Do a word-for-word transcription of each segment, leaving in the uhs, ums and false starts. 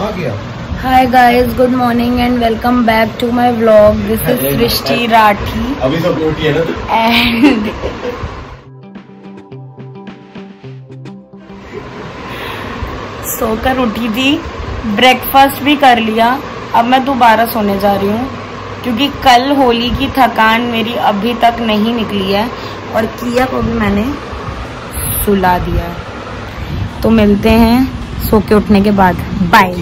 कहाँ गया? Hi guys, good morning and welcome back to my vlog. This is Srishti Rathi. अभी सब उठी है ना एंड सोकर उठी थी, ब्रेकफास्ट भी कर लिया। अब मैं दोबारा सोने जा रही हूँ क्योंकि कल होली की थकान मेरी अभी तक नहीं निकली है और किया को भी मैंने सुला दिया है। तो मिलते हैं सो के उठने के बाद। बाय।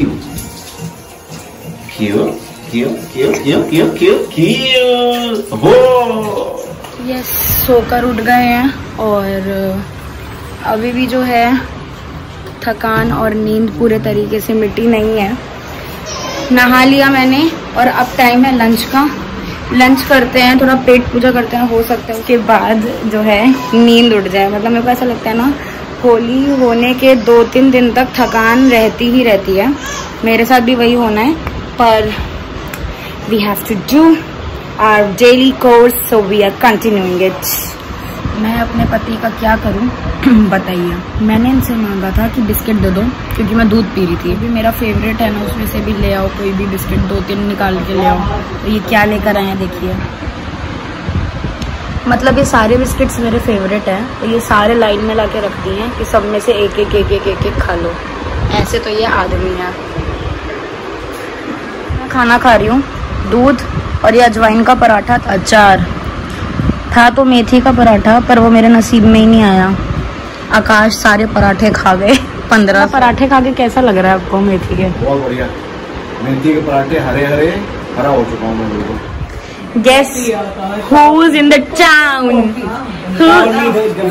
क्यों क्यों क्यों क्यों क्यों क्यों क्यों हो? यस, सोकर उठ गए हैं और अभी भी जो है थकान और नींद पूरे तरीके से मिटी नहीं है। नहा लिया मैंने और अब टाइम है लंच का। लंच करते हैं, थोड़ा पेट पूजा करते हैं, हो सकता है उसके बाद जो है नींद उड़ जाए। मतलब मेरे को ऐसा लगता है ना, होली होने के दो तीन दिन तक थकान रहती ही रहती है। मेरे साथ भी वही होना है, पर we have to do our daily course, so we are continuing it. मैं अपने पति का क्या करूं बताइए। मैंने इनसे मांगा था कि बिस्किट दे दो क्योंकि मैं दूध पी रही थी। भी मेरा फेवरेट है ना, उसमें से भी ले आओ कोई भी बिस्किट, दो तीन निकाल के ले आओ। तो ये क्या लेकर आए हैं देखिए। मतलब ये सारे बिस्किट्स मेरे फेवरेट हैं, तो ये सारे लाइन में ला के रखती हैं कि सब में से एक एक एक एक एक एक खा लो। ऐसे तो ये आदमी है। मैं खाना खा रही हूँ, दूध और ये अजवाइन का पराठा, अचार था तो मेथी का पराठा, पर वो मेरे नसीब में ही नहीं आया। आकाश सारे पराठे खा गए। पंद्रह पराठे खा के कैसा लग रहा है आपको मेथी के? बहुत बढ़िया। मेथी के पराठे हरे हरे हरा हो चुका हूँ मैं बिल्कुल। Guess who's in the town? Who's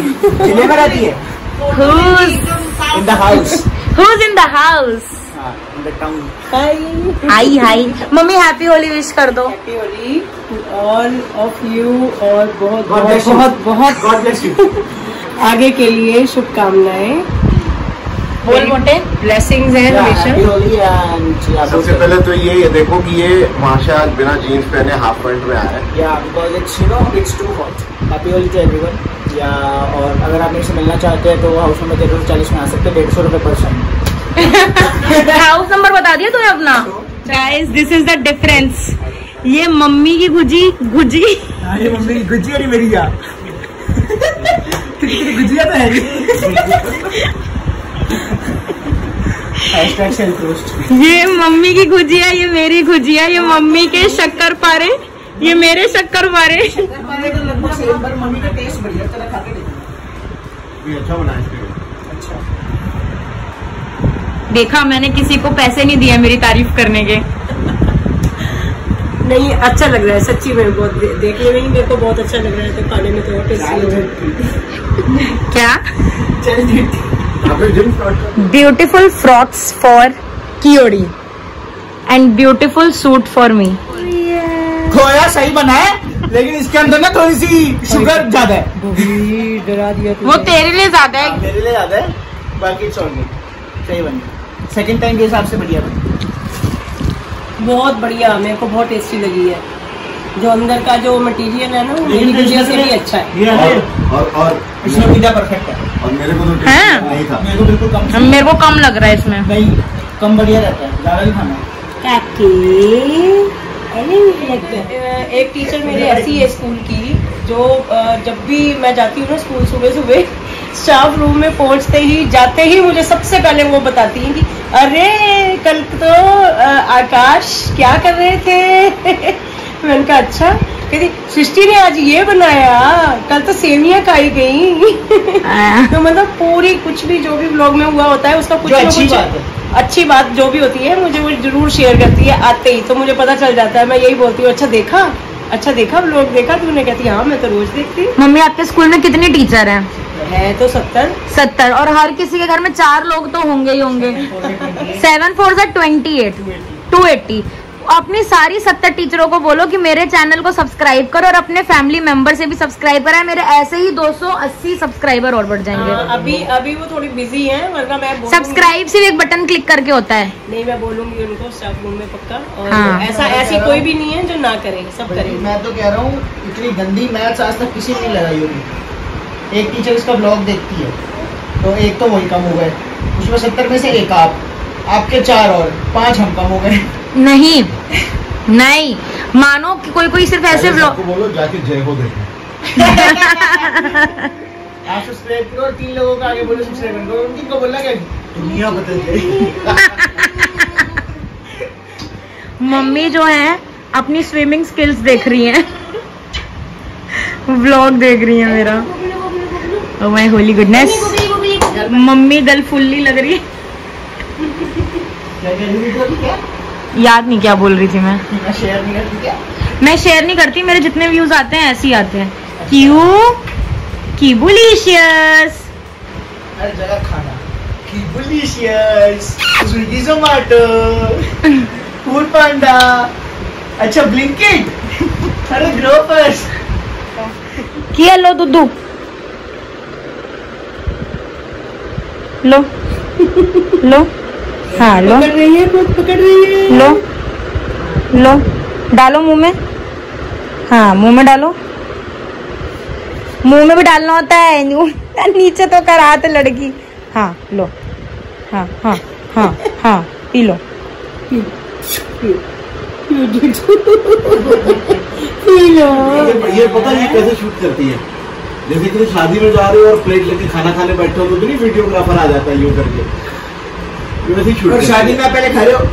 in the house? Who's in the house? In the town. Hi hi. Mummy happy Holi wish कर दो। Happy Holi all of you और बहुत God बहुत bless you. बहुत बहुत God bless you. आगे के लिए शुभकामनाएं, बोल मोटे ब्लेसिंग्स हैं हमेशा। सबसे पहले तो ये ये देखो कि ये माशा आज बिना जीन्स पहने हाफ पैंट में आया है। या because it's you know it's too hot. Happy Holi to everyone. Yeah और अगर आप मेरे से मिलना चाहते हैं तो हाउस नंबर तेरह सौ चालीस में आ सकते हैं, डेढ़ सौ रुपये पर्सन। हाउस नंबर बता दिया तूने अपना। Guys, this is the difference. ये मम्मी की गुजी गुजी अरे मम्मी की गुजिया नहीं मेरी। या गुजिया तो है। Hashtag self roast. ये मम्मी की गुजिया, ये मेरी गुजिया, ये मम्मी के शक्कर पारे, ये मेरे शक्कर पारे। लगभग सेम, पर मम्मी का टेस्ट बढ़िया। चला खा के देखो। अच्छा बना है। अच्छा देखा, मैंने किसी को पैसे नहीं दिए मेरी तारीफ करने के। नहीं, अच्छा लग रहा है सच्ची में। बहुत दे, देखने में ही मेरे को बहुत अच्छा लग रहा है, तो खाने में तो और टेस्टी लग रहा है। क्या? चल ब्यूटीफुल फ्रॉक्स फॉर कियोड़ी and beautiful suit for me. खोया सही बना है, लेकिन इसके अंदर ना थोड़ी सी शुगर ज्यादा है। डरा दिया वो तेरे लिए ज्यादा है। मेरे लिए ज्यादा है, बाकी छोड़ दे। सही बनी, सेकंड टाइम के हिसाब से बढ़िया बनी। बहुत बढ़िया, मेरे को बहुत टेस्टी लगी है। जो अंदर का जो मटेरियल है ना, वो मेरी गुजिया से भी अच्छा है। और और और इसमें पिज्जा परफेक्ट है। और मेरे को तो हाँ? नहीं था। मेरे को बिल्कुल कम मेरे को कम लग रहा है इसमें। नहीं, कम बढ़िया रहता है, ज्यादा नहीं खाना। एक टीचर मेरी ऐसी है स्कूल की, जो जब भी मैं जाती हूँ ना स्कूल सुबह सुबह, स्टाफ रूम में पहुंचते ही जाते ही मुझे सबसे पहले वो बताती हैं कि अरे कल तो आकाश क्या कर रहे थे। मैंने कहा अच्छा। कहती सृष्टि ने आज ये बनाया, कल तो सेमियां खाई गई। तो मतलब पूरी कुछ भी जो भी व्लॉग में हुआ होता है उसका कुछ ना अच्छी कुछ बात है। अच्छी बात जो भी होती है मुझे वो जरूर शेयर करती है आते ही, तो मुझे पता चल जाता है। मैं यही बोलती हूँ, अच्छा देखा अच्छा देखा व्लॉग देखा तूने? कहती हाँ मैं तो रोज देखती हूँ। मम्मी, आपके स्कूल में कितने टीचर हैं? है तो सत्तर सत्तर और हर किसी के घर में चार लोग तो होंगे ही होंगे। सेवन फोर से ट्वेंटी एट टू एट्टी। अपनी सारी सत्तर टीचरों को बोलो कि मेरे चैनल को सब्सक्राइब करो और अपने फैमिली मेंबर से भी सब्सक्राइब कराए। मेरे ऐसे ही दो सौ अस्सी सब्सक्राइबर और बढ़ जाएंगे। आ, अभी अभी वो थोड़ी बिजी हैं, वरना मैं सब्सक्राइब सिर्फ एक बटन क्लिक करके होता है। नहीं, मैं बोलूंगी उनको स्टाफ रूम में पक्का। और हाँ। ऐसा ऐसी कोई भी नहीं है जो ना करे, सब करेंगे। मैं तो कह रहा हूँ, इतनी गंदी मैथ्स आज तक किसी ने नहीं लगाई होगी। एक टीचर इसका ब्लॉग देखती है, तो एक तो वही कम हो गए, उसमें सत्तर में से एक आप, आपके चार और पांच हम कम हो गए। नहीं नहीं, मानो कि कोई कोई सिर्फ ऐसे व्लॉग बोलो जाके जय हो देखें। आप सब्सक्राइब करो और तीन लोगों को आगे बोलो सब्सक्राइब करो, उनकी को बोलना क्या दुनिया बदल गई। मम्मी जो है अपनी स्विमिंग स्किल्स देख रही हैं, व्लॉग देख रही है मेरा। Oh my holy goodness, mummy गल फुल्ली लग रही है। याद नहीं क्या बोल रही थी मैं। शेयर नहीं करती क्या? मैं शेयर नहीं करती, मेरे जितने व्यूज आते हैं ऐसे ही आते हैं। क्यों? कीबुलिशियस हर जगह खाना, कीबुलिशियस, स्विगी जोमैटो, फूड पांडा, अच्छा ब्लिंकिट, अरे ग्रोफर्स। किया लो दुद्धू, लो लो, हाँ लो, पकड़ रही है, पकड़ रही है। लो लो, डालो मुंह में, हाँ मुंह में डालो, मुंह में भी डालना होता है, नीचे तो कर हाथ लड़की। हाँ लो, हाँ हाँ हाँ हाँ, पी लो। P low. ये पता है ये कैसे शूट करती है? जैसे कि शादी में जा रहे हो और प्लेट लेके खाना खाने बैठे हो तो नहीं वीडियोग्राफर आ जाता है यूं करके, वैसे शूट। और शादी में पहले खा रहे हो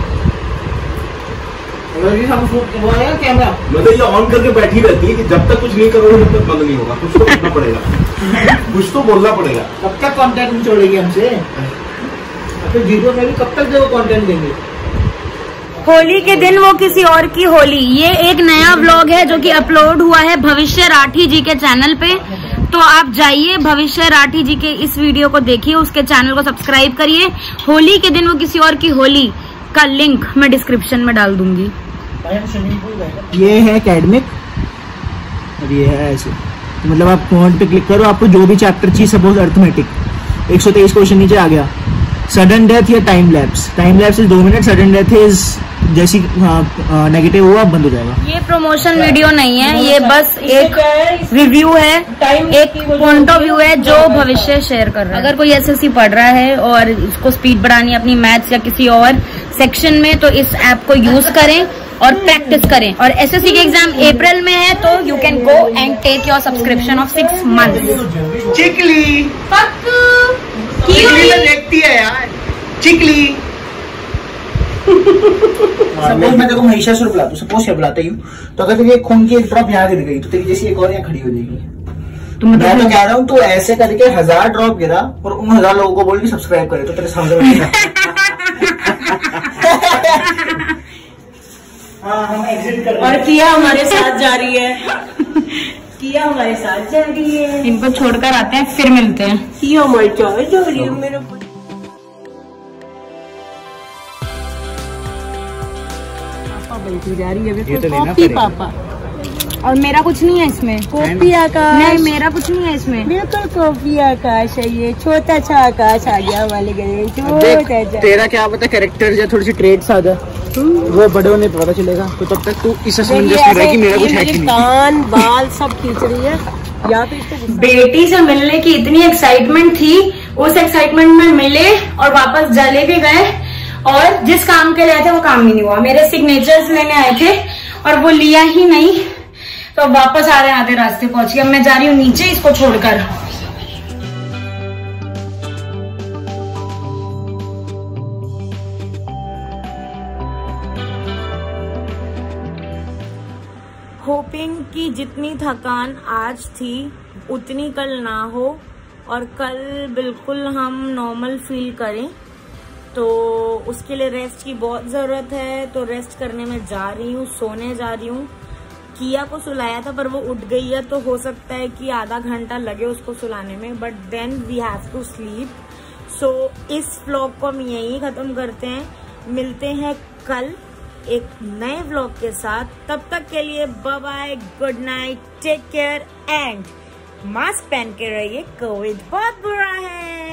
कैमरा, मतलब ये ऑन करके बैठी रहती है कि जब तक कुछ नहीं करोगे तब तक बंद नहीं होगा, कुछ तो करना पड़ेगा, कुछ तो बोलना पड़ेगा। कब तक कंटेंट नहीं छोड़ेगी हमसे? अपने वीडियो में भी कब तक जो कंटेंट देंगे? होली के दिन वो किसी और की होली, ये एक नया व्लॉग है जो कि अपलोड हुआ है भविष्य राठी जी के चैनल पे। तो आप जाइए भविष्य राठी जी के इस वीडियो को देखिए, उसके चैनल को सब्सक्राइब करिए। होली के दिन वो किसी और की होली का लिंक मैं डिस्क्रिप्शन में डाल दूंगी। ये है एकेडमिक और ये है ऐसे, तो मतलब आप पॉइंट पे क्लिक करो, आपको जो भी चैप्टर चाहिए, सपोज अर्थमेटिक एक सौ तेईस क्वेश्चन नीचे आ गया, सडन डेथ या time lapse, time lapse is दो मिनट, सडन डेथ इज जैसी नेगेटिव हुआ बंद हो जाएगा। ये प्रमोशन वीडियो नहीं है, ये बस एक रिव्यू है, एक पॉइंट ऑफ व्यू है जो भविष्य शेयर कर रहा है। अगर कोई एसएससी पढ़ रहा है और इसको स्पीड बढ़ानी है अपनी मैथ्स या किसी और सेक्शन में, तो इस ऐप को यूज करें और प्रैक्टिस करें। और एसएससी के एग्जाम अप्रैल में है, तो you can go and take your subscription of six months. चिकली पक्कू चिकली तो देखती है यार, चिकली। सपोज मैं देखो महिषासुर बुलाता हूँ, सपोज क्या बुलाता हूँ, तो अगर तेरी एक खून की एक ड्रॉप यहाँ गिर गई तो तेरी जैसी एक और यहाँ खड़ी हो जाएगी। तो मैं तो कह रहा हूँ तो ऐसे करके हजार ड्रॉप गिरा और उन हजार लोगों को बोल के सब्सक्राइब करे तो तेरे सामने। हाँ हम एग्जिट कर रहे हैं। और किया हमारे साथ जा रही है, किया हमारे साथ जा रही है। इनको छोड़कर आते हैं, फिर मिलते हैं। किया हमारे साथ जा रही है मेरा। पापा बनती जा रही है, तो कॉपी पापा। और मेरा कुछ नहीं है इसमें, कॉपी आकाश। नहीं मेरा कुछ नहीं है इसमें, बिल्कुल कॉपी आकाश है ये, छोटा सा आकाश आ गया हमारे घर में, छोटा सा। तेरा क्या पता कैरेक्टर या थोड़ी सी ट्रेड्स आ जाए, वो बड़े होने पता चलेगा, तो तब तक तू इस असमंजस में रह कि मेरा कुछ है कि नहीं। कान बाल सब खींच रही है, या तो इसको बेटी से मिलने की इतनी एक्साइटमेंट थी, उस एक्साइटमेंट में मिले और वापस जले भी गए, और जिस काम के लिए आए थे वो काम ही नहीं हुआ। मेरे सिग्नेचर्स लेने आए थे और वो लिया ही नहीं, तो वापस आ रहे आधे रास्ते पहुंच गए। मैं जा रही हूँ नीचे इसको छोड़कर। होपिंग कि जितनी थकान आज थी उतनी कल ना हो, और कल बिल्कुल हम नॉर्मल फील करें, तो उसके लिए रेस्ट की बहुत ज़रूरत है। तो रेस्ट करने में जा रही हूँ, सोने जा रही हूँ। किया को सुलाया था पर वो उठ गई है, तो हो सकता है कि आधा घंटा लगे उसको सुलाने में, but then we have to sleep. So इस व्लॉग को हम यहीं ख़त्म करते हैं, मिलते हैं कल एक नए व्लॉग के साथ। तब तक के लिए bye bye, good night, take care and mask पहन के रहिए, कोविड बहुत बुरा है।